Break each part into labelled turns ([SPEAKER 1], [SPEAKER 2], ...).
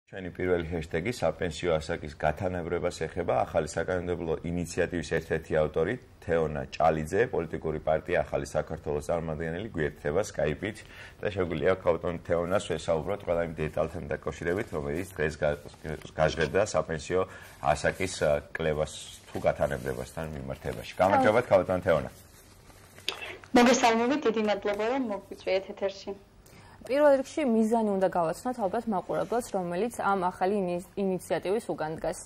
[SPEAKER 1] ჩვენი პირველი ჰეშტეგი საპენსიო ასაკის გათანაბრებას ეხება ახალი საკანონმდებლო ინიციატივის ერთ-ერთი ავტორი თეონა ჭალიძე, პოლიტიკური პარტია ახალი საქართველოს წარმომადგენელი გვერდება Skype-ით და შეგვიძლია ქაუტონ თეონას ვესაუბროთ ყველა იმ დეტალთან დაკავშირებით, რომელიც დღეს გაჟღერდა საპენსიო ასაკის კლევას თუ გათანაბრებასთან მიმართებაში. გამარჯობათ ქაუტონ თეონა.
[SPEAKER 2] მოგესალმებით, დიდი მადლობა რომ მოგგვიწვიეთ ეთერში.
[SPEAKER 3] პირველ რიგში მიზანი უნდა გავაცნოთ ალბათ მაყურებლებს, რომელიც ამ ახალი ინიციატივის უკან დგას.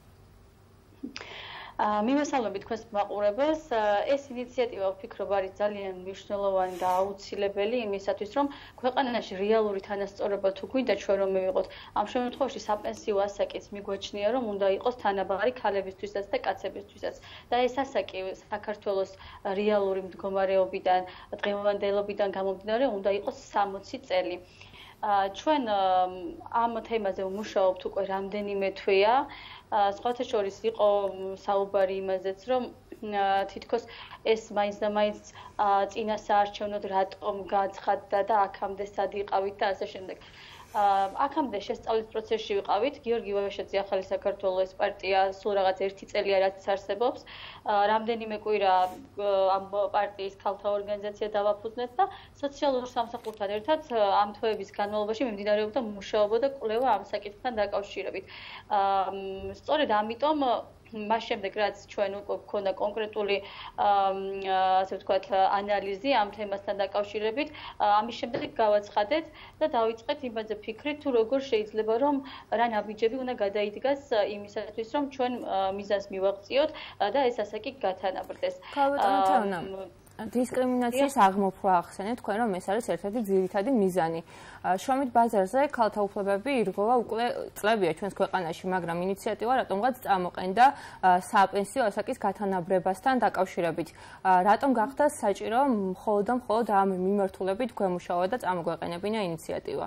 [SPEAKER 2] მიმესალმებით თქვენს მაყურებელს, ეს ინიციატივა ვფიქრობ არის ძალიან მნიშვნელოვანი და აუცილებელი იმისათვის, რომ ქვეყანაში რეალური თანასწორობა თუ გვინდა ჩვენ რომ მივიღოთ, ამ შემთხვევაში საპენსიო ასაკიც მიგვაჩნია, რომ უნდა იყოს თანაბარი ქალებისთვისაც და კაცებისთვისაც. და ეს ასაკი საქართველოს რეალური მდგომარეობიდან, დღევანდელობიდან გამომდინარე, უნდა იყოს 60 წელი. ჩვენ ამ თემაზე ვმუშაობთ უკვე რამდენიმე თვეა. სხვათა შორის იყო საუბარი იმაზეც, რომ თითქოს ეს მაინც და მაინც წინა საარჩევნოდ რატომ გაცხადდა და აქამდე სად იყავით და ასე შემდეგ. აქამდე შესწავლის პროცესში ვიყავით. გიორგი ვაშაძე ახალი საქართველოს პარტია სულ რაღაც 1 წელია რაც არსებობს. რამდენიმე კვირა ამ პარტიის ქალთა ორგანიზაცია დავაფუძნეთ და სოციალურ სამსახურთან ერთად ამ თვეების განმავლობაში მიმდინარეობდა მუშაობა და კვლევა ამ საკითხთან დაკავშირებით. სწორედ ამიტომ მას შემდეგ რაც ჩვენ უკვე გქონდა კონკრეტული ასე ვთქვათ ანალიზი ამ თემასთან დაკავშირებით, ამის შემდეგ გავაცხადეთ და დავიწყეთ იმაზე ფიქრით, თუ როგორ შეიძლება რომ რა ნაბიჯები უნდა გადაიდგას იმისათვის, რომ ჩვენ მიზანს მივაღწიოთ და ეს ასაკი გათანაბრდეს.
[SPEAKER 3] დისკრიმინაციის აღმოფხვრა ახსენეთ თქვენ, რომ ეს არის ერთ-ერთი ძირითადი მიზანი. შრომით ბაზარზე ქალთა უფლებები ირღვევა უკვე წლებია ჩვენს ქვეყანაში, მაგრამ ინიციატივა რატომღაც წამოყენდა საპენსიო ასაკის გათანაბრებასთან დაკავშირებით. რატომ გახდა საჭირო მხოლოდ ამ მიმართულებით გვემუშავა და წამოგვეყენებინა ინიციატივა?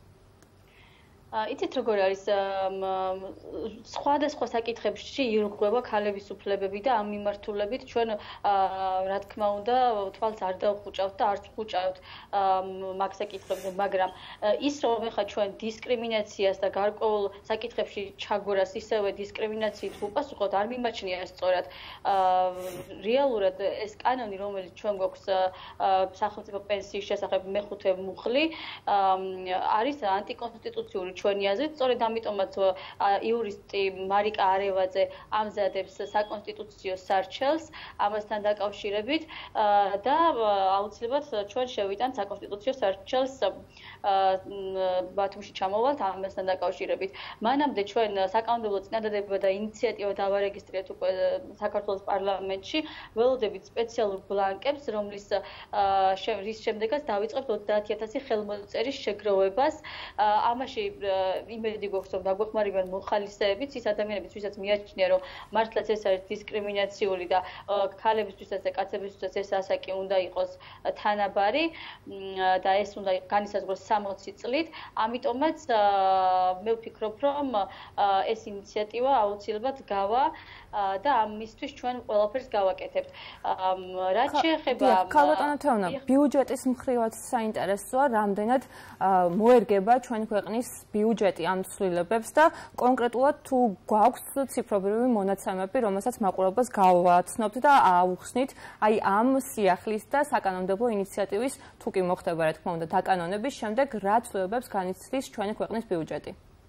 [SPEAKER 2] იცით როგორ არის სხვადასხვა საკითხებში ირღვევა ქალების უფლებები და ამ მიმართულებით ჩვენ რა თქმა უნდა თვალს არ დავხუჭავთ და არც ხუჭავთ მაგ საკითხებზე, მაგრამ ის რომ ეხა ჩვენ დისკრიმინაციას და გარკვეულ საკითხებში ჩაგორას ისევე დისკრიმინაციით უპასუხოთ, არ მიმაჩნია სწორად. რეალურად ეს კანონი, რომელიც ჩვენ გვაქვს სახელმწიფო პენსიის შესახებ მეხუთე მუხლი, არის ანტიკონსტიტუციური ჩვენი აზრით, სწორედ ამიტომაც იურისტი მარიკა არევაძე ამზადებს საკონსტიტუციო სარჩელს ამასთან დაკავშირებით და აუცილებლად ჩვენ შევიტანთ საკონსტიტუციო სარჩელს ბათუმში ჩამოვალთ ამასთან დაკავშირებით. მანამდე ჩვენ საკანონმდებლო წინადადება და ინიციატივა დავარეგისტრირეთ უკვე საქართველოს პარლამენტში, ველოდებით სპეციალურ ბლანკებს, რის შემდეგაც დავიწყებთ 30,000 ხელმოწერის შეგროვებას. ამაში იმედი გვაქვს, რომ დაგვეხმარებიან მოხალისეებიც, ის ადამიანებიც, ვისაც მიაჩნია, რომ მართლაც ეს არის დისკრიმინაციული და ქალებისთვისაც და კაცებისთვისაც ეს ასაკი უნდა იყოს თანაბარი და ეს უნდა განისაზღვროს 60 წლით. ამიტომაც მე ვფიქრობ, რომ ეს ინიციატივა აუცილებლად გავა და ამისთვის ჩვენ ყველაფერს გავაკეთებთ. რაც შეეხება
[SPEAKER 3] ქალბატონო თეონა, ბიუჯეტის მხრივაც საინტერესოა, რამდენად მოერგება ჩვენი ქვეყნის ბიუჯეტი ამ ცვლილებებს და კონკრეტულად თუ გვაქვს ციფრობრივი მონაცემები, რომელსაც მაყურებელს გავაცნობთ და აუხსნით აი ამ სიახლის და საკანონმდებლო ინიციატივის თუ კი მოხდება რა თქმა უნდა დაკანონების შემდეგ რა ცვლილებებს განიცდის ჩვენი ქვეყნის ბიუჯეტი?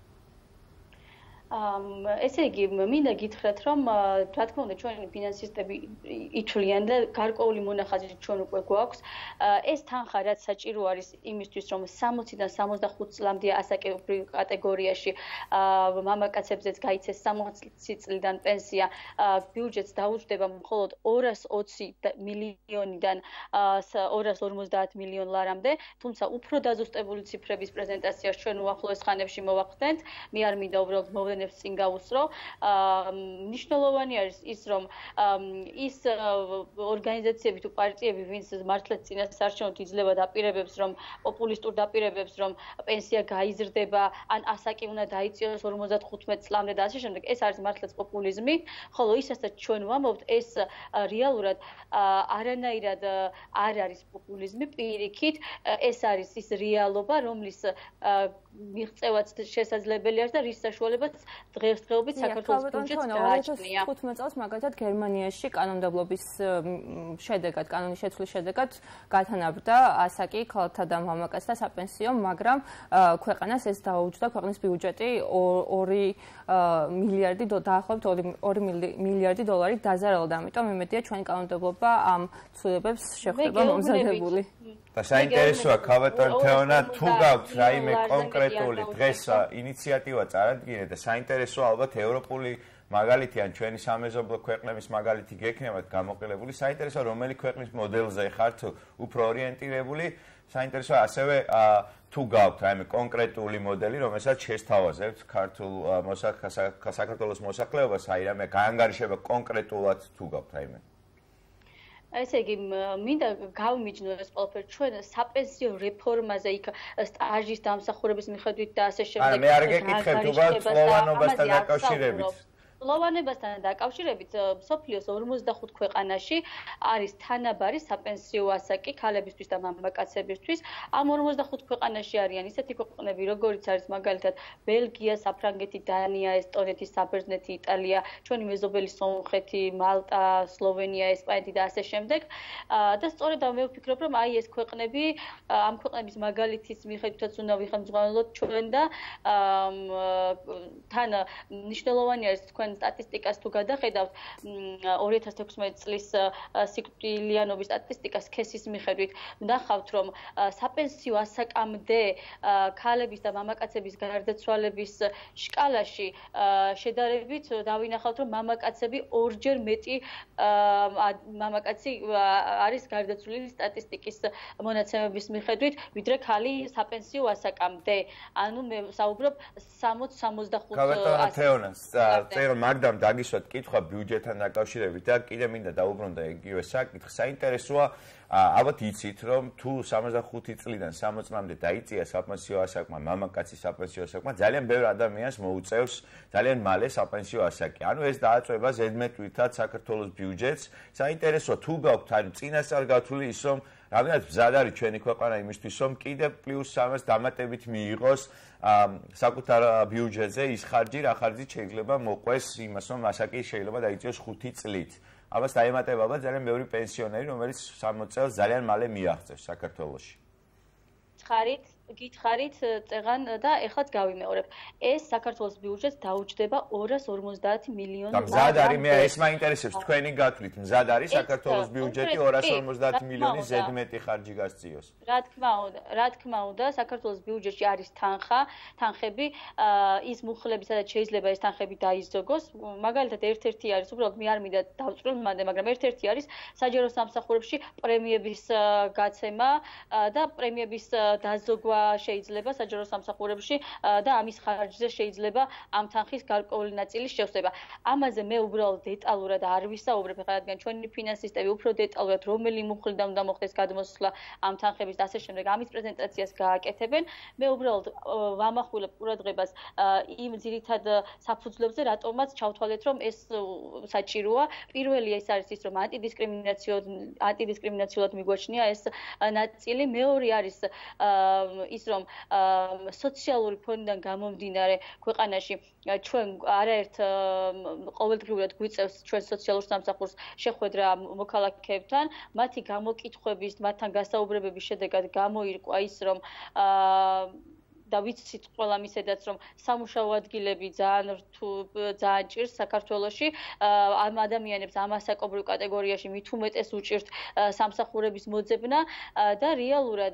[SPEAKER 2] ესე იგი, მინდა გითხრათ, რომ რა თქმა უნდა ჩვენი ფინანსისტები ითვლიან და გარკვეული მონახაზი ჩვენ უკვე გვაქვს. ეს თანხა რაც საჭირო არის იმისთვის, რომ 60-დან 65 წლამდე ასაკობრივ კატეგორიაში მამაკაცებზეც გაიცეს 60 წლიდან პენსია, ბიუჯეტს დაუჯდება მხოლოდ 220 მილიონიდან 250 მილიონ ლარამდე, თუმცა უფრო დაზუსტებული ციფრების პრეზენტაციას ჩვენ უახლოეს ხანებში მოვახდენთ. მე არ მინდა უბრალოდ მოვლენებს წინ გავუსწრო. მნიშვნელოვანი არის ის, რომ ის ორგანიზაციები თუ პარტიები, ვინც მართლაც წინასაარჩევნოდ იძლევა დაპირებებს, რომ პოპულისტურ დაპირებებს, რომ პენსია გაიზრდება, ან ასაკი უნდა დაიწიოს 55 წლამდე და ასე შემდეგ, ეს არის მართლაც პოპულიზმი, ხოლო ისაც ჩვენ ვამბობთ, ეს რეალურად არანაირად არ არის პოპულიზმი, პირიქით, ეს არის ის რეალობა, რომლის მიღწევაც შესაძლებელი არის და რის საშუალებაც დღესდღეობით საქართველოს ბიუჯეტს გააჩნია.
[SPEAKER 3] 2015 წელს მაგალითად გერმანიაში კანონმდებლობის შედეგად, კანონის შეცვლის შედეგად გათანაბრდა ასაკი ქალთა და მამაკაცთა საპენსიო, მაგრამ ქვეყანას ეს დაუჯდა ქვეყნის ბიუჯეტი 2 მილიარდი დაახლოებით 2 მილიარდი დოლარი დაზარალდა. ამიტომ იმედია ჩვენი კანონმდებლობა ამ ცვლილებებს შეხვდება მომზადებული.
[SPEAKER 1] და საინტერესოა ქალბატონ თეონა თუ გაქვთ რაიმე კონკრეტული დღეს ინიციატივა წარადგინეთ და საინტერესოა ალბათ ევროპული მაგალითი ან ჩვენი სამეზობლო ქვეყნების მაგალითი გექნებათ გამოყენებული. საინტერესოა რომელი ქვეყნის მოდელზე ხართ უფრო ორიენტირებული. საინტერესოა ასევე თუ გაქვთ რაიმე კონკრეტული მოდელი, რომელსაც შესთავაზებთ ქართულ საქართველოს მოსახლეობას, აი რამე გაანგარიშება კონკრეტულად თუ გაქვთ რაიმე.
[SPEAKER 2] ესე იგი, მინდა გავიმიჯნო ეს ყველაფერი ჩვენ საპენსიო რეფორმაზე, იქ სტაჟის დამსახურების მიხედვით და ასე შემდეგ.
[SPEAKER 1] არა, მე არ გეკითხებთ უბრალოდ წლოვანობასთან დაკავშირებით.
[SPEAKER 2] წლოვანებასთან დაკავშირებით მსოფლიოს 45 ქვეყანაში არის თანაბარი საპენსიო ასაკი ქალებისთვის და მამაკაცებისთვის. ამ 45 ქვეყანაში არიან ისეთი ქვეყნები, როგორიც არის მაგალითად ბელგია, საფრანგეთი, დანია, ესტონეთი, საბერძნეთი, იტალია, ჩვენი მეზობელი სომხეთი, მალტა, სლოვენია, ესპანეთი და ასე შემდეგ. და სწორედ მე ვფიქრობ, რომ აი ეს ქვეყნები, ამ ქვეყნების მაგალითის მიხედვითაც უნდა ვიხელმძღვანელოთ ჩვენ და თან მნიშვნელოვანი არის თქვენ სტატისტიკას თუ გადახედავთ 2016 წლის სიკვდილიანობის სტატისტიკას ქესის მიხედვით ვნახავთ რომ საპენსიო ასაკამდე ქალების და მამაკაცების გარდაცვალების სკალაში შედარებით დავინახავთ რომ მამაკაცები ორჯერ მეტი მამაკაცი არის გარდაცვლილი სტატისტიკის მონაცემების მიხედვით ვიდრე ქალი საპენსიო ასაკამდე ანუ მე საუბრობ 60-65
[SPEAKER 1] მაგდამ დაგისვათ კითხვა ბიუჯეტთან დაკავშირებით და კიდე მინდა დაუბრუნდე იგივე საკითხი. საინტერესოა, ალბათ იცით, რომ თუ 65 წლიდან 60 წლამდე დაიწია საპენსიო ასაკმა, მამაკაცის საპენსიო ასაკმა, ძალიან ბევრ ადამიანს მოუწევს ძალიან მალე საპენსიო ასაკი. ანუ ეს დააწვევა ზედმეტვითად საქართველოს ბიუჯეტს. საინტერესოა, თუ გაქვთ ანუ წინასწარ გათვლილი ის რომ რამდენად მზად არის ჩვენი ქვეყანა იმისთვის, რომ კიდე პლუს 300 დამატებით მიიღოს საკუთარ ბიუჯეტზე ის ხარჯი, რა ხარჯით შეიძლება მოყვეს იმას, რომ ასაკი შეიძლება დაიწიოს 5 წლით. ამას დაემატება ძალიან ბევრი პენსიონერი, რომელიც 60 წელს ძალიან მალე მიაღწევს საქართველოში.
[SPEAKER 2] გითხარით წეღან და ეხლაც გავიმეორებ. ეს საქართველოს ბიუჯეტს დაუჯდება 250 მილიონი ლარი.
[SPEAKER 1] მზად არის, მე ეს მაინტერესებს თქვენი გათვლით. მზად არის საქართველოს ბიუჯეტი 250 მილიონი ზედმეტი ხარჯი გასწიოს.
[SPEAKER 2] რა თქმა უნდა, საქართველოს ბიუჯეტში არის თანხები, ის მუხლები, სადაც შეიძლება ეს თანხები დაიზოგოს. მაგალითად, ერთ-ერთი არის, უბრალოდ მე არ მინდა დავწვრილ მანდე, მაგრამ ერთ-ერთი არის საჯარო სამსახურებში პრემიების გაცემა და პრემიების დაზოგვა შეიძლება საჯარო სამსახურებში და ამის ხარჯზე შეიძლება ამ თანხის გარკვეული ნაწილის შევსება. ამაზე მე უბრალოდ დეტალურად არ ვისაუბრებ, რადგან ჩვენი ფინანსისტები უფრო დეტალურად რომელი მუხლიდან უნდა მოხდეს გადმოსვლა ამ თანხების და ასე შემდეგ ამის პრეზენტაციას გააკეთებენ. მე უბრალოდ ვამახვილებ ყურადღებას იმ ძირითად საფუძვლებზე, რატომაც ჩავთვალეთ, რომ ეს საჭიროა. პირველი ეს არის ის, რომ ანტიდისკრიმინაციულად მიგვაჩნია ეს ნაწილი. მეორე არის ის რომ სოციალური ფონდიდან გამომდინარე ქვეყანაში ჩვენ არაერთ ყოველდღიურად გვიწევს ჩვენ სოციალურ სამსახურს შეხვედრა მოქალაქეებთან, მათი გამოკითხვების, მათთან გასაუბრებების შედეგად გამოირკვა ის რომ და ვიცით ყველა მისედაც რომ სამუშაო ადგილები ძალიან ჭირს საქართველოში ამ ადამიანებს ამ ასაკობრივ კატეგორიაში მით უმეტეს უჭირთ სამსახურების მოძებნა და რეალურად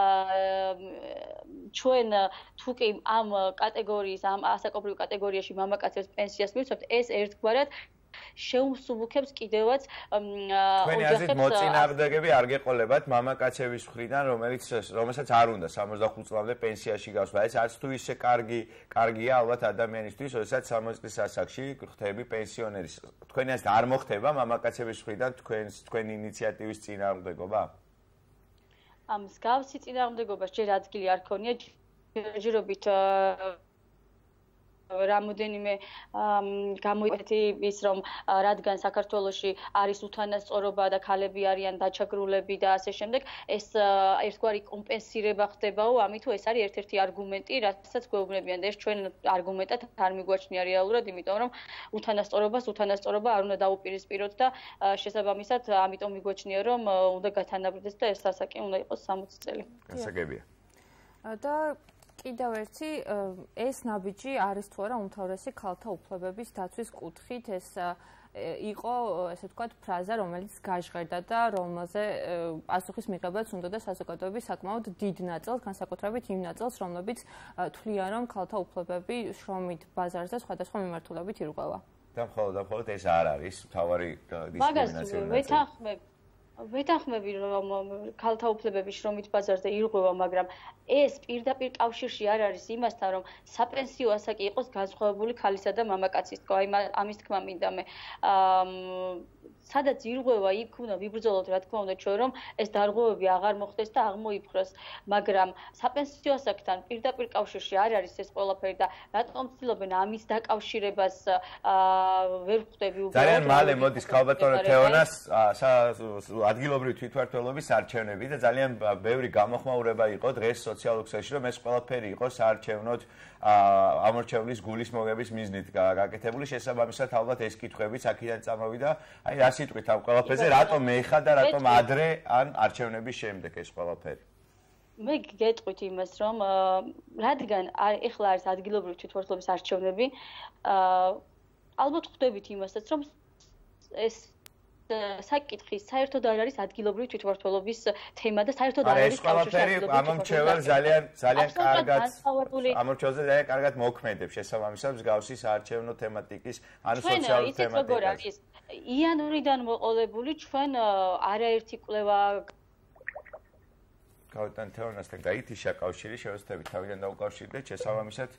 [SPEAKER 2] ჩვენ თუკი ამ კატეგორიის ამ ასაკობრივ კატეგორიაში მამაკაცებს პენსიას მივცემთ ეს ერთგვარად შეუმსუბუქებს კიდევაც
[SPEAKER 1] თქვენი აზრით მოწინააღმდეგები არ გეყოლებათ მამაკაცების მხრიდან რომელსაც არ უნდა 65 წლამდე პენსიაში გასვლა ეს არც თუ ისე კარგია ალბათ ადამიანისთვის როდესაც 60 წლის ასაკში ხდები პენსიონერი თქვენი აზრით არ მოხდება მამაკაცების მხრიდან თქვენი ინიციატივის წინააღმდეგობა
[SPEAKER 2] მსგავსი წინააღმდეგობა ჯერ ადგილი არ ქონია ჯერჯერობით რამოდენიმე გამოიწვია ის რომ რადგან საქართველოში არის უთანასწორობა და ქალები არიან დაჩაგრულები და ასე შემდეგ ეს ერთგვარი კომპენსირება ხდებაო ამითო ეს არის ერთ-ერთი არგუმენტი რასაც გვეუბნებიან და ეს ჩვენ არგუმენტად არ მიგვაჩნია რეალურად იმიტომ რომ უთანასწორობა არ უნდა დაუპირისპიროთ და შესაბამისად ამიტომ მიგვაჩნია რომ უნდა გათანაბრდეს და ეს ასაკი უნდა იყოს 60 წელი.
[SPEAKER 1] გასაგებია.
[SPEAKER 3] და კიდევ ერთი ეს ნაბიჯი არის თუ არა უმთავრესი ქალთა უფლებების დაცვის კუთხით ეს იყო ესე ვთქვათ ფრაზა რომელიც გაჟღერდა და რომელზე პასუხის მიღებაც უნდა და საზოგადოების საკმაოდ დიდ ნაწილს განსაკუთრებით იმ ნაწილს რომლებიც თვლიან რომ ქალთა უფლებები შრომით ბაზარზე სხვადასხვა მიმართულებით ირღვევა.
[SPEAKER 1] და მხოლოდ ეს არ არის მთავარი დისკრიმინაცია.
[SPEAKER 2] ვეთანხმები რომ ქალთა უფლებები შრომით ბაზარზე ირღვევა, მაგრამ ეს პირდაპირ კავშირში არ არის იმასთან, რომ საპენსიო ასაკი იყოს განსხვავებული ქალისა და მამაკაცის. ამის თქმა მინდა მე. სადაც ირღვევა, იქ უნდა ვიბრძოლოთ, რა თქმა უნდა, ჩვენ რომ ეს დარღვევები აღარ მოხდეს და აღმოიფხვრას, მაგრამ საპენსიო ასაკთან პირდაპირ კავშირში არ არის ეს ყველაფერი და რატომ ცდილობენ ამის დაკავშირებას ვერ ხვდები უბრალოდ.
[SPEAKER 1] ძალიან მალე მოდის ქალბატონო თეონას ადგილობრივი თვითმმართველობის არჩევნები და ძალიან ბევრი გამოხმაურება იყო დღეს სოციალურ ქსელში, რომ ეს ყველაფერი იყო საარჩევნოდ ამორჩევლის გულის მოგების მიზნით გაკეთებული. შესაბამისად, ალბათ ეს კითხვებიც აქედან წამოვიდა. აი, რა სიტყვით ამ ყველაფერზე, რატომ მეიხა და რატომ ადრე ან არჩევნების შემდეგ ეს ყველაფერი?
[SPEAKER 2] მე გეტყვით იმას, რომ რადგან ეხლა არის ადგილობრივი თვითმმართველობის არჩევნები, ალბათ ხვდებით იმასაც, რომ ეს საკითხი საერთოდ არ არის ადგილობრივი თვითმმართველობის თემა და საერთოდ არ არის
[SPEAKER 1] კავშირი ამორჩევლს ძალიან კარგად მოქმედებს შესაბამისად მსგავსი საარჩევნო თემატიკის ანუ სოციალური თემატიკის.
[SPEAKER 2] იანვრიდან მოყოლებული ჩვენ არაერთი კვლევა
[SPEAKER 1] გავიტან თეონასთან გაითიშა კავშირი შევეცდებით თავიდან დაუკავშირდეთ შესაბამისად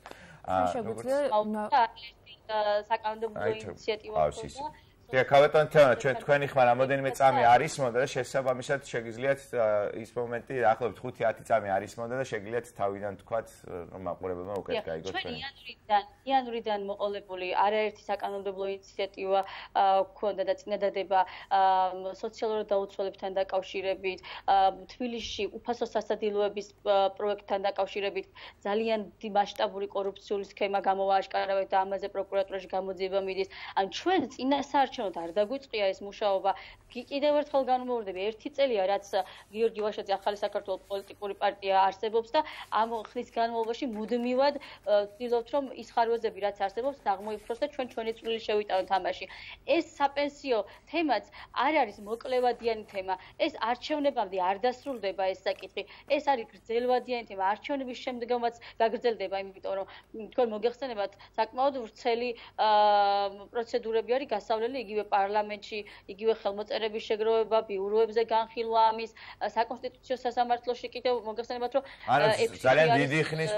[SPEAKER 2] საკანონმდებლო ინიციატივა ხდება.
[SPEAKER 1] ქალბატონ თეონა, ჩვენ თქვენი ხმა რამოდენიმე წამი არის მონდა და შესაბამისად შეგიძლიათ ის მომენტი, ახლობთ 5-10 წამი არის მონდა და შეგიძლიათ თავიდან თქვათ, რომ მაყურებელმა უკეთ გაიგოთ თქვენ.
[SPEAKER 2] იანვრიდან მოყოლებული არაერთი საკანონმდებლო ინიციატივა გქონდა და წინადადება სოციალურ დაუცველებთან დაკავშირებით, თბილისში უფასო სასადილოების პროექტთან დაკავშირებით ძალიან მასშტაბური კორუფციული სქემა გამოააშკარავეთ და ამაზე პროკურატურაში გამოძიება მიდის. ან ჩვენ წინასაარჩევნოდ არ დაგვიწყია ეს მუშაობა. კიდევ ერთხელ განმოვარდები, 1 წელია რაც გიორგი ვაშაძე ახალი საქართველოს პოლიტიკური პარტია არსებობს და ამ ხნის განმავლობაში მუდმივად ვცდილობთ რომ ის ხარვეზები რაც არსებობს აღმოიფროს და ჩვენი წვლილი შევიტანოთ ამაში. ეს საპენსიო თემაც არ არის მოკლევადიანი თემა. ეს არჩევნებამდე არ დასრულდება ეს საკითხი. ეს არის გრძელვადიანი თემა. არჩევნების შემდგომაც გაგრძელდება, იმიტომ რომ თქვენ მოგეხსენებათ საკმაოდ ვრცელი პროცედურები არის გასავლელი იგივე პარლამენტში, იგივე ხელმოწერების შეგროვება, ბიუროებზე განხილვა ამის, საკონსტიტუციო სასამართლოში კიდევ მოგეხსენებათ რომ
[SPEAKER 1] ძალიან დიდი ხნის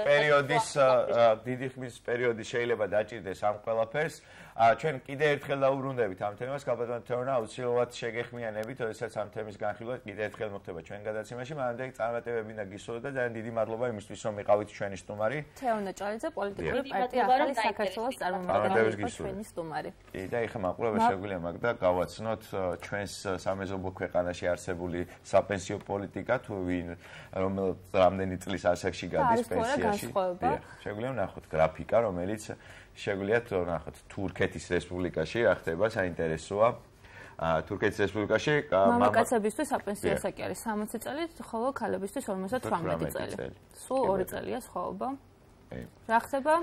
[SPEAKER 1] პერიოდი შეიძლება დაჭირდეს ამ ყველაფერს. ჩვენ კიდე ერთხელ დაუბრუნდებით ამ თემას, ქალბატონო თეონა, აუცილებლად შეგეხმიანებით, როდესაც ამ თემის განხილვა კიდე ერთხელ მოხდება ჩვენ გადაცემაში, მანამდე წარმატებები და გისურვოთ და ძალიან დიდი მადლობა იმისთვის, რომ იყავით ჩვენი სტუმარი.
[SPEAKER 3] თეონა ჭალიძე, პოლიტიკური პარტია ახალი საქართველოს წარმომადგენელი ჩვენი სტუმარი.
[SPEAKER 1] კი და ეხლა მაყურებელს შეგვიძლია მაგდა გავაცნოთ ჩვენს სამეზობლო ქვეყანაში არსებული საპენსიო პოლიტიკა თუ ვინ რამდენი წლის ასაკში გადის პენსიაში. შეგვიძლია ვნახოთ გრაფიკა, რომელიც შეგვიძლიათ ვნახოთ თურქეთის რესპუბლიკაში რა ხდება, საინტერესოა. თურქეთის რესპუბლიკაში
[SPEAKER 3] მამაკაცებისთვის საპენსიო ასაკი არის 60 წელი, ხოლო ქალებისთვის 58 წელი. სულ 2 წელია სხვაობა. რა ხდება?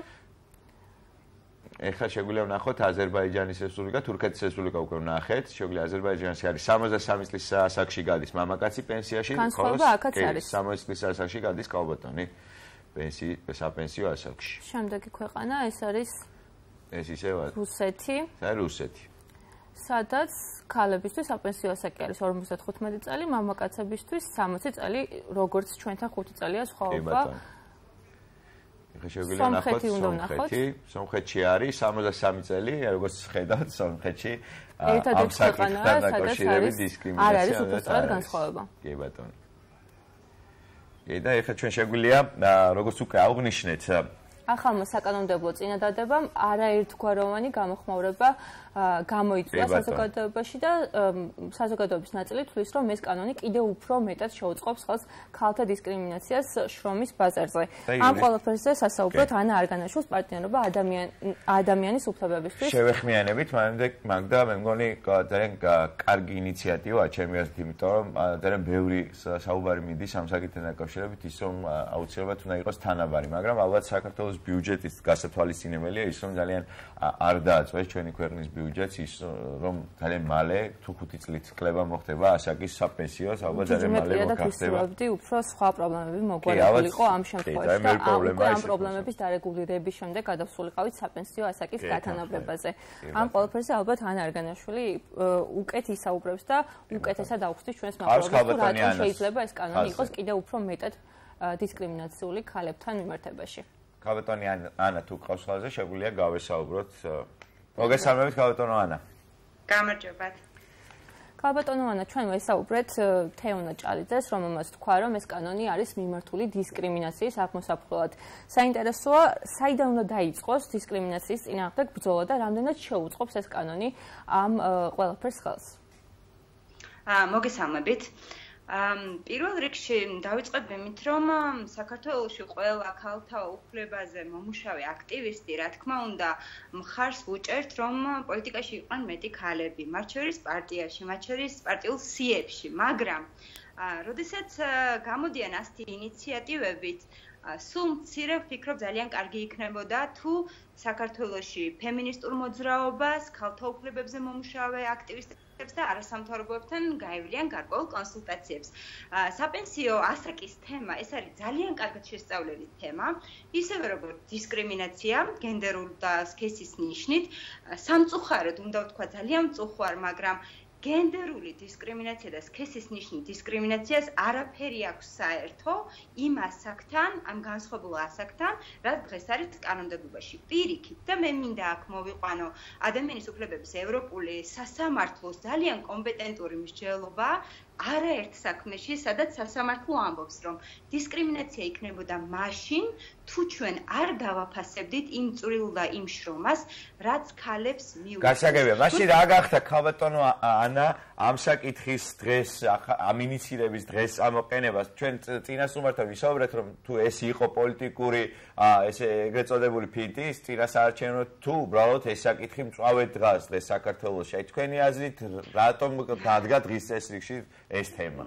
[SPEAKER 1] ეხლა შეგვიძლია ვნახოთ აზერბაიჯანის რესპუბლიკა, თურქეთის რესპუბლიკა უკვე ვნახეთ. შეგვიძლია აზერბაიჯანში არის 63 წლის ასაკში გადის მამაკაცი პენსიაში,
[SPEAKER 3] ხოლო
[SPEAKER 1] 60 წლის ასაკში გადის ქალბატონი საპენსიო ასაკში.
[SPEAKER 3] შემდეგი ქვეყანა ეს არის რუსეთი.
[SPEAKER 1] რუსეთი.
[SPEAKER 3] სადაც ქალებისთვის საპენსიო ასაკი არის 55 წელი, მამაკაცებისთვის 60 წელი, როგორც ჩვენთან 5 წელია სხვაობა.
[SPEAKER 1] შეგვიძლია ნახოთ სომხეთში არის 63 წელი, როგორც ხედავთ სომხეთში
[SPEAKER 3] ამ საკითხთან დაკავშირებით დისკრიმინაცია არ არის უბრალოდ განსხვავება.
[SPEAKER 1] კი ბატონო. კი და ეხლა ჩვენ შეგვიძლია როგორც უკვე აღნიშნეთ
[SPEAKER 3] ახალმა საკანონმდებლო წინადადებამ არაერთგვაროვანი გამოხმაურება გამოიწვია საზოგადოებაში და საზოგადოების ნაწილი თვლის, რომ ეს კანონი კიდევ უფრო მეტად შეუწყობს ხელს ქალთა დისკრიმინაციას შრომის ბაზარზე. ამ ყველაფერზე სასაუბროთ ანა არგანაშვილს, პარტნიორობა ადამიანის უფლებებისთვის.
[SPEAKER 1] შევეხმიანებით, მაგდა მე მგონი ძალიან კარგი ინიციატივაა ჩემი აზრით, იმიტომ რომ ძალიან ბევრი საუბარი მიდის ამ საკითხთან დაკავშირებით, ის რომ აუცილებლად უნდა იყოს თანაბარი, მაგრამ ალბათ საქართველოს ბიუჯეტის გასათვალისწინებელია ის, რომ ძალიან არ დააწყვეს ჩვენი ქვეყნის ბიუჯეტს ის, რომ ძალიან მალე თუ 5 წლით კლება მოხდება ასაკის საპენსიოს, ალბათ ძალიან მალე მოხდება.
[SPEAKER 3] უფრო სხვა პრობლემები მოგვარებულიყო ამ შემთხვევაში და ამ პრობლემების დარეგულირების შემდეგ გადავსულიყავით საპენსიო ასაკის გათანაბრებაზე. ამ ყველაფერზე ალბათ ანა არგანაშვილი უკეთ ისაუბრებს და უკეთესად აუხსნის ჩვენს მაყურებლებს, რატომ შეიძლება ეს კანონი იყოს კიდევ უფრო მეტად დისკრიმინაციული ქალებთან მიმართებაში.
[SPEAKER 1] ქალბატონი ანა თუ ყავს ხალხზე შეგვიძლია გავესაუბროთ. მოგესალმებით ქალბატონო ანა.
[SPEAKER 4] გამარჯობათ.
[SPEAKER 3] ქალბატონო ანა, ჩვენ ვესაუბრეთ თეონა ჭალიძეს, რომელმაც თქვა, რომ ეს კანონი არის მიმართული დისკრიმინაციის აღმოსაფხვრად. საინტერესოა, საიდან უნდა დაიწყოს დისკრიმინაციის წინააღმდეგ ბრძოლა და რამდენად შეუწყობს ეს კანონი ამ ყველაფერს ხელს?
[SPEAKER 4] მოგესალმებით. პირველ რიგში დავიწყებ იმით, რომ საქართველოში ყველა ქალთა უფლებაზე მომუშავე აქტივისტი, რა თქმა უნდა, მხარს უჭერთ, რომ პოლიტიკაში იყვნენ მეტი ქალები, მათ შორის პარტიაში, მათ შორის პარტიულ სიებში, მაგრამ როდესაც გამოდიან ასეთი ინიციატივებით, სულ მცირე ვფიქრობ ძალიან კარგი იქნებოდა თუ საქართველოში ფემინისტურ მოძრაობას, ქალთა უფლებებზე მომუშავე აქტივისტებს და არასამთავრობოებთან გაევლიან გარკვეულ კონსულტაციებს. საპენსიო ასაკის თემა, ეს არის ძალიან კარგად შესწავლილი თემა, ისევე როგორც დისკრიმინაცია, გენდერულ და სქესის ნიშნით, სამწუხაროდ უნდა ვთქვა ძალიან მწუხვარ, მაგრამ გენდერული დისკრიმინაცია და სქესის ნიშნით დისკრიმინაციას არაფერი აქვს საერთო იმ ასაკთან, ამ განსხვავებულ ასაკთან, რაც დღეს არის კანონმდებლობაში. პირიქით და მე მინდა აქ მოვიყვანო ადამიანის უფლებების ევროპული სასამართლოს ძალიან კომპეტენტური მსჯელობა არაერთ საქმეში, სადაც სასამართლო ამბობს, რომ დისკრიმინაცია იქნებოდა მაშინ, თუ ჩვენ არ დავაფასებდით იმ წვრილ და იმ შრომას, რაც ქალებს მიუწევს.
[SPEAKER 1] გასაგებია, მაშინ რა გახდა ქალბატონო ანა ამ საკითხის დღეს, ამ ინიციირების დღეს ამოყენებას? ჩვენ წინასწარმეტყველთან ვისაუბრეთ, რომ თუ ეს იყო პოლიტიკური, ესე ეგრეთ წოდებული ფინტი, წინასაარჩევნო თუ უბრალოდ ეს საკითხი მწვავედ დგას დღეს საქართველოში. აი თქვენი აზრით, რატომ დადგა დღის წესრიგში ეს თემა?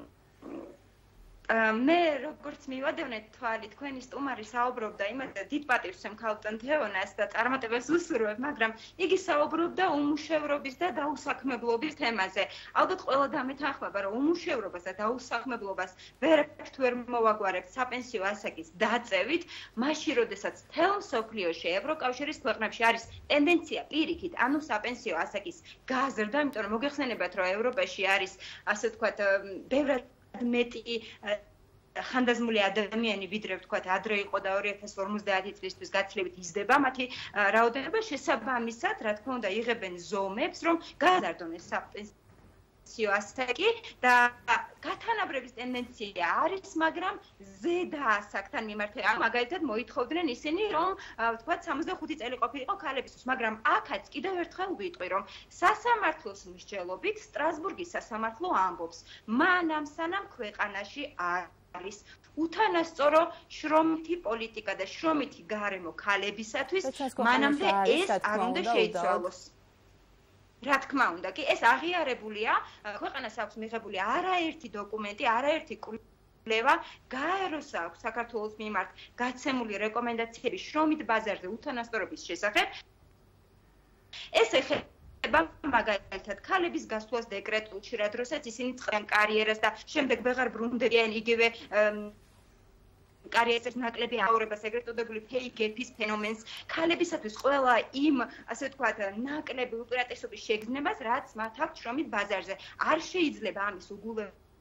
[SPEAKER 4] მე როგორც მივადევნეთ თვალი, თქვენი სტუმარი საუბრობდა იმაზე, დიდ პატივს ვცემ ქალბატონ თეონას და წარმატებას ვუსურვებ, მაგრამ იგი საუბრობდა უმუშევრობის და დაუსაქმებლობის თემაზე. ალბათ ყველა დამეთანხმება, რომ უმუშევრობას და დაუსაქმებლობას ვერაფერთ ვერ მოვაგვარებთ საპენსიო ასაკის დაწევით, მაშინ, როდესაც მთელ მსოფლიოში, ევროკავშირის ქვეყნებში არის ტენდენცია პირიქით, ანუ საპენსიო ასაკის გაზრდა, იმიტომ რომ მოგეხსენებათ, რომ ევროპაში არის, ასე ვთქვათ, ბევრად მეტი ხანდაზმული ადამიანი, ვიდრე ვთქვათ, ადრე იყო და 2050 წლისთვის გაცილებით იზრდება მათი რაოდენობა, შესაბამისად, რა თქმა უნდა, იღებენ ზომებს, რომ გააზარდონ ეს საპენსიო ასაკი და გათანაბრების ტენდენცია არის, მაგრამ ზედა ასაკთან მიმართება. მაგალითად, მოითხოვდნენ ისინი, რომ ვთქვათ, 65 წელი ყოფილიყო ქალებისთვის, მაგრამ აქაც კიდევ ერთხელ ვიტყვი, რომ სასამართლოს მსჯელობით სტრასბურგის სასამართლო ამბობს, მანამ სანამ ქვეყანაში არის უთანასწორო შრომითი პოლიტიკა და შრომითი გარემო ქალებისათვის, მანამდე ეს არ უნდა შეიცვალოს. რა თქმა უნდა, კი ეს აღიარებულია, ქვეყანას აქვს მიღებული არაერთი დოკუმენტი, არაერთი კვლევა, გაეროს აქვს საქართველოს მიმართ გაცემული რეკომენდაციები შრომით ბაზარზე უთანასწორობის შესახებ. ეს ეხება მაგალითად ქალების გასვლას დეკრეტულში, რა დროსაც ისინი წყენ კარიერას და შემდეგ ვეღარ ბრუნდებიან იგივე კარიერის ნაკლები აურებას, ეგრეთ წოდებული pay gap-ის ფენომენს, ქალებისათვის ყველა იმ, ასე ვთქვათ, ნაკლები უპირატესობის შეგრძნებას, რაც მათ აქვს შრომით ბაზარზე. არ შეიძლება ამის უგულებელობა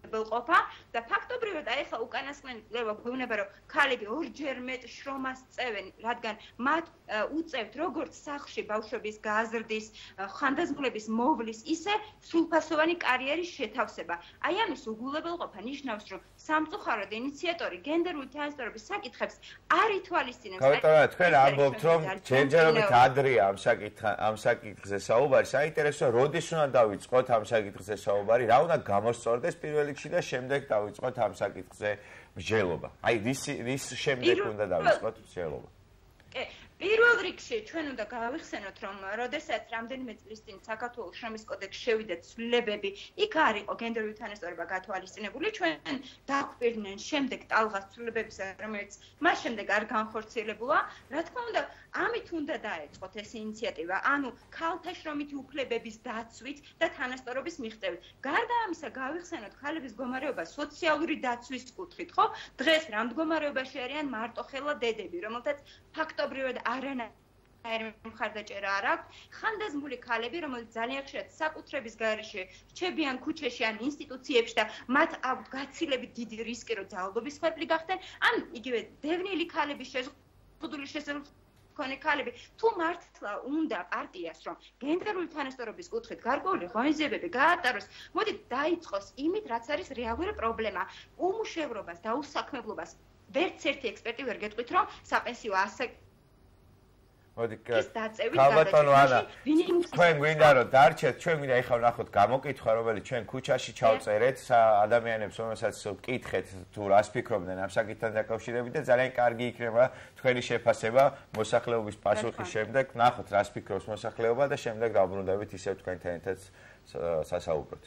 [SPEAKER 4] ყოფა და ფაქტობრივად აი ახლა უკანასკნელი კვლევა გვეუბნება რომ ქალები ორჯერ მეტ შრომას წევენ რადგან მათ უწევთ როგორც სახლში ბავშვების გაზრდის ხანდაზმულების მოვლის ისე სრულფასოვანი კარიერის შეთავსება აი ამის უგულებელყოფა ნიშნავს რომ სამწუხაროდ ინიციატორი გენდერული თანასწორობის საკითხებს არ ითვალისწინებს
[SPEAKER 1] კავტარა თქვენ ამბობთ რომ ჯერჯერობით ადრეა ამ საკითხზე საუბარი საინტერესოა როდის უნდა დავიწყოთ ამ საკითხზე საუბარი რა უნდა გამოსწორდეს პირველ რიგში და შემდეგ დავიწყოთ ამ საკითხზე მსჯელობა აი რის შემდეგ უნდა დავიწყოთ მსჯელობა
[SPEAKER 4] პირველ რიგში ჩვენ უნდა გავიხსენოთ რომ როდესაც რამდენიმე წლის წინ საქართველოს შრომის კოდექსში შევიდა ცვლილებები იქ არ იყო გენდერული თანასწორობა გათვალისწინებული ჩვენ დაგვპირდნენ შემდეგ ტალღას ცვლილებებისა რომელიც მას შემდეგ არ განხორციელებულა რა თქმა უნდა ამით უნდა დაეწყოთ ეს ინიციატივა ანუ ქალთა შრომითი უფლებების დაცვით და თანასწორობის მიღწევით გარდა ამისა გავიხსენოთ ქალების მდგომარეობა სოციალური დაცვის კუთხით ხო დღეს რა მდგომარეობაში არიან მარტოხელა დედები რომელთაც ფაქტობრივად არანაირი მხარდაჭერა არ აქვს ხანდაზმული ქალები რომელიც ძალიან ხშირად საკუთრების გარეშე რჩებიან ქუჩაში ან ინსტიტუციებში და მათ აქვთ გაცილებით დიდი რისკი რომ ძალადობის ხვეპლი გახდნენ ან იგივე დევნილი ქალების შეზღუდული მქონე ქალები თუ მართლა უნდა პარტიას რომ გენდერული თანასწორობის კუთხით გარკვეული ღონისძიებები გაატაროს მოდით დაიწყოს იმით რაც არის რეალური პრობლემა უმუშევრობას და უსაქმებლობას ვერც ერთი ექსპერტი ვერ გეტყვით რომ საპენსიო
[SPEAKER 1] მოდი ქალბატონო ანა თქვენ გვინდა რომ დარჩეთ ჩვენ გვინდა ეხლა ვნახოთ გამოკითხვა რომელიც ჩვენ ქუჩაში ჩავწერეთ ადამიანებს რომელსაც ვკითხეთ თუ რას ფიქრობდნენ ამ საკითხთან დაკავშირებით და ძალიან კარგი იქნება თქვენი შეფასება მოსახლეობის პასუხის შემდეგ ვნახოთ რას ფიქრობს მოსახლეობა და შემდეგ დავბრუნდებით ისევ თქვენთან ერთად სასაუბროთ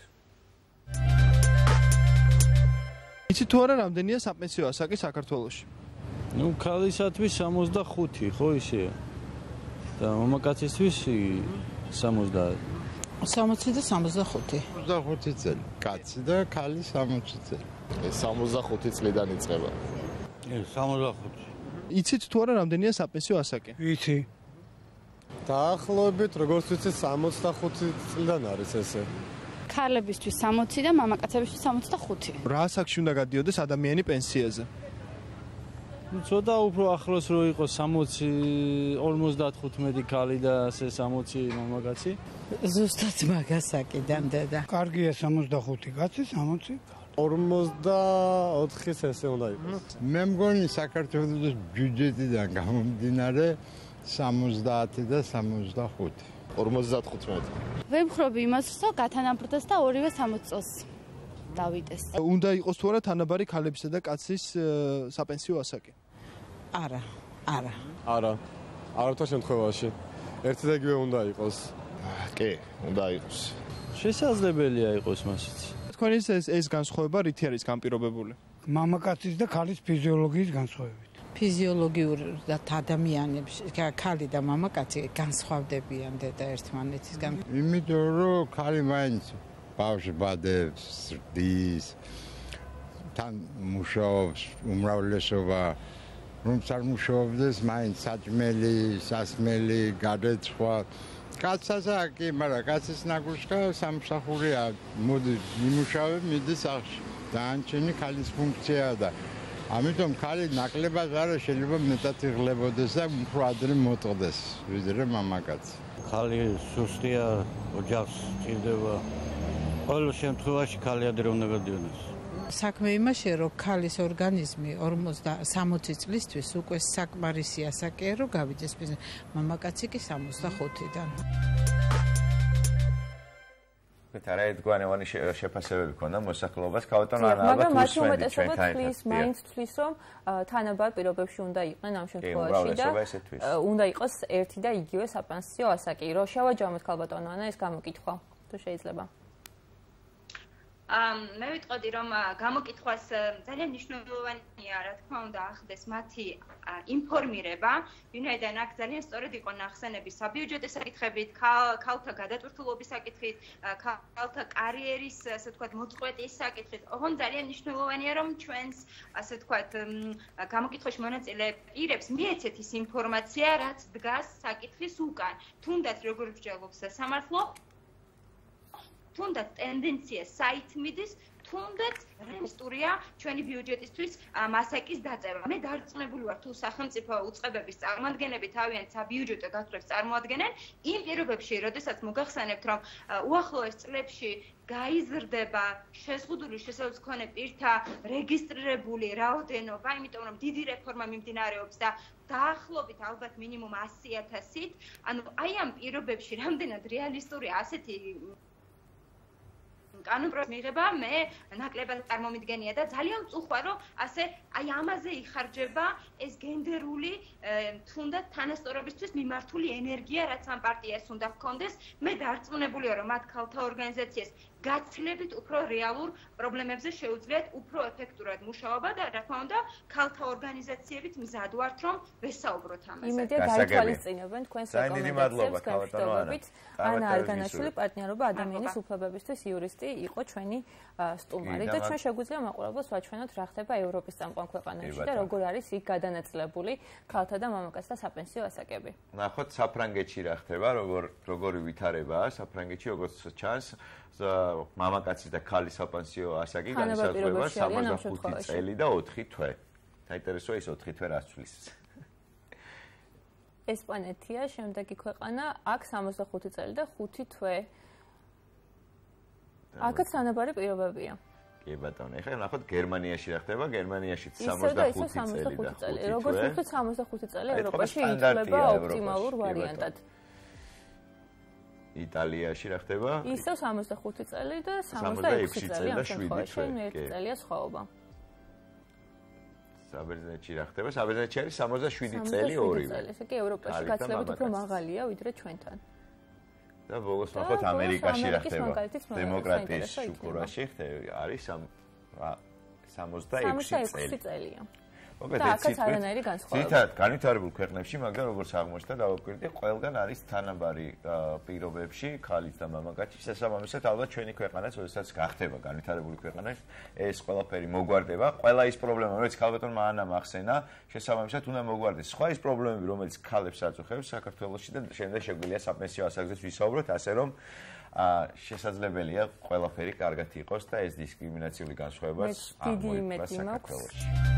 [SPEAKER 5] იცით თუ არა რამდენია საპენსიო ასაკი საქართველოში
[SPEAKER 6] ნუ ქალისათვის 65 ხო ისეა და მამაკაცისთვის 60 და
[SPEAKER 7] 65
[SPEAKER 8] 25 წელი კაცი და ქალი 60 წელი
[SPEAKER 9] 65 წლიდან იწყება
[SPEAKER 6] 65
[SPEAKER 5] იცით თუ არა რამდენია საპენსიო ასაკი
[SPEAKER 9] ვიცი
[SPEAKER 8] დაახლოებით როგორც ვიცი 65 წლიდან არის ესე
[SPEAKER 7] ქალებისთვის 60 და მამაკაცებისთვის 65
[SPEAKER 5] რა ასაკში უნდა გადიოდეს ადამიანი პენსიაზე
[SPEAKER 6] ცოტა უფრო ახლოს რო იყოს 50 ქალი და ასე 60 მამაკაცი
[SPEAKER 7] ზუსტად მაგასაკიდან დედა
[SPEAKER 9] კარგია 65 კაცი 60
[SPEAKER 8] 44-ის ესე უნდა იყოს მე მგონი საქართველოს ბიუჯეტიდან გამომდინარე 70 და 65
[SPEAKER 9] 55
[SPEAKER 7] ვემხრობი იმას რომ გათანაბრდეს და ორივე 60 წელს დავიდეს
[SPEAKER 5] უნდა იყოს თუ არა თანაბარი ქალებისა და კაცის საპენსიო ასაკი
[SPEAKER 7] არა
[SPEAKER 8] არათა შემთხვევაში ერთი და იგივე უნდა იყოს
[SPEAKER 9] კი უნდა იყოს
[SPEAKER 6] შესაძლებელია იყოს მასიც
[SPEAKER 5] თქვენი ეს განსხვავება რითი არის განპირობებული
[SPEAKER 9] მამაკაცის და ქალის ფიზიოლოგიის განსხვავებით
[SPEAKER 7] ფიზიოლოგიურ და ადამიანებს ქალი და მამაკაცი განსხვავდებიან და ერთმანეთისგან
[SPEAKER 8] იმიტომ რომ ქალი მაინც ბავშვს ბადებს ზრდის თან მუშაობს უმრავლესობა რომ წარმუშაობდეს მაინც საჭმელი სასმელი გადაწყვა კაცსაკი მაგრამ კაცის ნაგუშკა სამსახურია მოდი იმუშავე მიდის სახლში დაანჩენი ქალის ფუნქციაა და ამიტომ ქალი ნაკლებად არა შეიძლება მეტად იღლებოდეს და უფრო ადრე მოტყდეს ვიდრე მამაკაცი
[SPEAKER 6] ქალი სუსტია ოჯახს ჭირდება ყოველ შემთხვევაში ქალი ადრე უნდა გადიოდეს
[SPEAKER 7] საქმე იმაშია რომ ქალის ორგანიზმი 60 წლისთვის უკვე საკმარისი ასაკია რომ გავიდეს მამაკაცი კი 65-დან
[SPEAKER 1] არა ერთგვაროვანი შეფასებები ქონდა მოსახლეობას ქალბატონო ანა
[SPEAKER 3] მაგრამ მათი უმეტესობა მაინც თვლის რომ თანაბარ პირობებში უნდა იყვნენ ამ შემთხვევაში და უნდა იყოს ერთი და იგივე საპენსიო ასაკი რომ შევაჯამოთ ქალბატონო ანა ეს გამოკითხვა თუ შეიძლება
[SPEAKER 4] მე ვიტყოდი რომ გამოკითხვას ძალიან მნიშვნელოვანია რა თქმა უნდა ახდეს მათი ინფორმირება ვინაიდან აქ ძალიან სწორედ იყო ნახსენები საბიუჯეტო საკითხებით ქალთა გადატვირთულობის საკითხით ქალთა კარიერის ასე ვთქვათ მოწყვეტის საკითხით ოღონდ ძალიან მნიშვნელოვანია რომ ჩვენს ასე ვთქვათ გამოკითხვაში მონაწილე პირებს მიეცეთ ის ინფორმაცია რაც დგას საკითხის უკან თუნდაც როგორ მსჯელობს სამართლო თუნდაც ტენდენცია საით მიდის თუ თუნდაც რეალისტურია ჩვენი ბიუჯეტისთვის მასაკის დაწევა. მე დარწმუნებული ვარ, თუ სახელმწიფო უწყებების წარმომადგენლები თავიანთ საბიუჯეტო გათვლებს წარმოადგენენ, იმ პირობებში, როდესაც მოგახსენებთ, რომ უახლოეს წლებში გაიზრდება შეზღუდული შესაძლებლობის მქონე პირთა რეგისტრირებული რაოდენობა, იმიტომ რომ დიდი რეფორმა მიმდინარეობს და დაახლოებით ალბათ მინიმუმ 100,000-ით, ანუ აი ამ პირობებში რამდენად რეალისტურია ასეთი კანონპროექტის მიღება, მე ნაკლებად წარმომიდგენია და ძალიან ვწუხვა, რომ ასე აი ამაზე იხარჯება ეს გენდერული თუნდაც თანასწორობისთვის მიმართული ენერგია, რაც ამ პარტიას უნდა ჰქონდეს. მე დარწმუნებულია, რომ მათ ქალთა ორგანიზაციას გაცილებით უფრო რეალურ პრობლემებზე შეუძლიათ უფრო ეფექტურად მუშაობა და რა თქმა უნდა, ქალთა ორგანიზაციებით მზად ვართ, რომ ვესაუბროთ ამაზე.
[SPEAKER 3] იმედია გაითვალისწინებენ თქვენს რეკომენდაციებს განხილვებით. ანა არგანაშვილი, პარტნიორობა ადამიანის უფლებებისთვის იურისტი იყო ჩვენი სტუმარი და ჩვენ შეგვიძლია მაყურებელს ვაჩვენოთ რა ხდება ევროპის წამყვან ქვეყანებში და როგორ არის იქ გადანაწილებული ქალთა და მამაკაცთა საპენსიო ასაკები.
[SPEAKER 1] ნახოთ საფრანგეთში რა ხდება, როგორი ვითარებაა საფრანგეთში, როგორც ჩანს მამაკაცის და ქალის საპენსიო ასაკი განსაზღვრება 65 წელი და 4 თვე. საინტერესოა ის 4 თვე რას ცვლის.
[SPEAKER 3] ესპანეთია შემდეგი ქვეყანა, აქ 65 წელი და 5 თვე. აქაც თანაბარი პირობებია.
[SPEAKER 1] კი ბატონო, ეხლა ნახოთ გერმანიაში რა ხდება, გერმანიაშიც 65 წელი და 5 თვე.
[SPEAKER 3] როგორც ვთქვით 65 წელი ევროპაში ითვლება ოპტიმალურ ვარიანტად.
[SPEAKER 1] იტალიაში რა ხდება?
[SPEAKER 3] ისევ 65 წელი და 66 წელი ამ შემთხვევაში, ერთი წელია სხვაობა.
[SPEAKER 1] საბერძნეთში რა ხდება? საბერძნეთში არის 67 წელი ორივე.
[SPEAKER 3] ესე კი ევროპაში გაცილებით უფრო მაღალია ვიდრე ჩვენთან.
[SPEAKER 1] და ბოლოს ნახოთ ამერიკაში რა ხდება? დემოკრატიის შუქურაში არის 66 წელია.
[SPEAKER 3] და აქაც არანაირი განსხვავება.
[SPEAKER 1] ძირითადად განვითარებულ ქვეყნებში, მაგრამ როგორც აღმოჩნდა, დავაკვირდი, ყველგან არის თანაბარი პირობებში ქალის და მამაკაცის. შესაბამისად, ალბათ ჩვენი ქვეყანაც, როდესაც გახდება განვითარებული ქვეყანა, ეს ყველაფერი მოგვარდება. ყველა ის პრობლემა, რომელიც ქალბატონმა ანამ ახსენა, შესაბამისად უნდა მოგვარდეს. სხვა ის პრობლემები, რომელიც ქალებს აწუხებს საქართველოში და შემდეგ შეგვიძლია საპენსიო ასაკზე ვისაუბროთ, ასე რომ შესაძლებელია ყველაფერი კარგად იყოს და ეს დისკრიმინაციული განსხვავებაც არ მოიყვება საქართველოში.